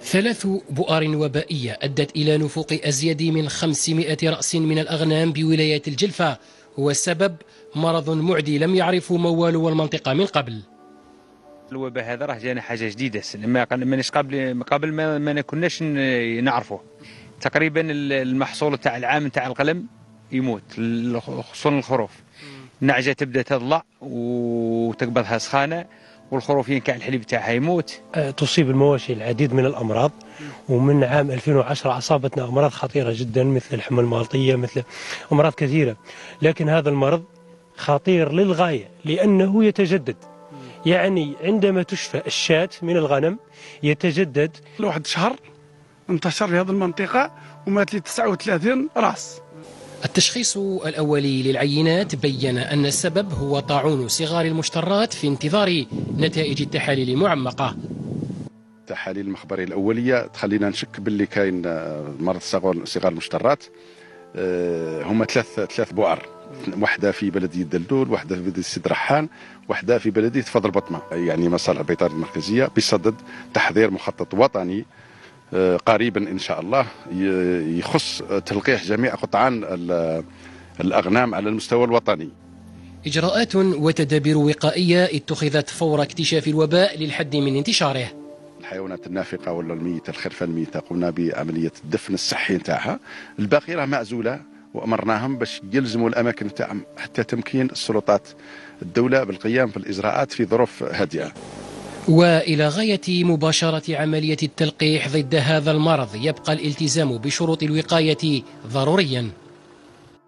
3 بؤر وبائية أدت إلى نفوق أزيد من 500 رأس من الأغنام بولاية الجلفة، والسبب مرض معدي لم يعرفه موالو المنطقة من قبل. الوباء هذا راه جانا حاجة جديدة، ماناش قبل ما كناش نعرفه. تقريبا المحصول تاع العام تاع القلم يموت، خصوصا الخروف. النعجة تبدا تضلع وتقبضها سخانة، والخروف ينكع الحليب تاعها يموت. تصيب المواشي العديد من الأمراض، ومن عام 2010 أصابتنا أمراض خطيرة جدا مثل الحمى المالطية، مثل أمراض كثيرة. لكن هذا المرض خطير للغاية لأنه يتجدد، يعني عندما تشفى الشاة من الغنم يتجدد. لواحد شهر انتشر في هذه المنطقة ومات لي 39 رأس. التشخيص الأولي للعينات بين أن السبب هو طاعون صغار المشترات في انتظار نتائج التحاليل المعمقة. التحاليل المخبرية الأولية تخلينا نشك باللي كاين مرض صغار المشترات. هما ثلاث بؤر، واحدة في بلدية دلدول، واحدة في بلدية سيد رحان، واحدة في بلدية فضل بطمة. يعني مصالح البيطار المركزية بصدد تحضير مخطط وطني قريبا إن شاء الله يخص تلقيح جميع قطعان الأغنام على المستوى الوطني. إجراءات وتدابير وقائية اتخذت فور اكتشاف الوباء للحد من انتشاره. الحيوانات النافقة ولا الميتة، الخرفان الميتة، قمنا بعملية الدفن الصحي نتاعها. الباقي راه معزولة وأمرناهم باش يلزموا الأماكن نتاعهم حتى تمكين السلطات الدولة بالقيام بالإجراءات في ظروف هادئة. وإلى غاية مباشرة عملية التلقيح ضد هذا المرض يبقى الالتزام بشروط الوقاية ضروريا.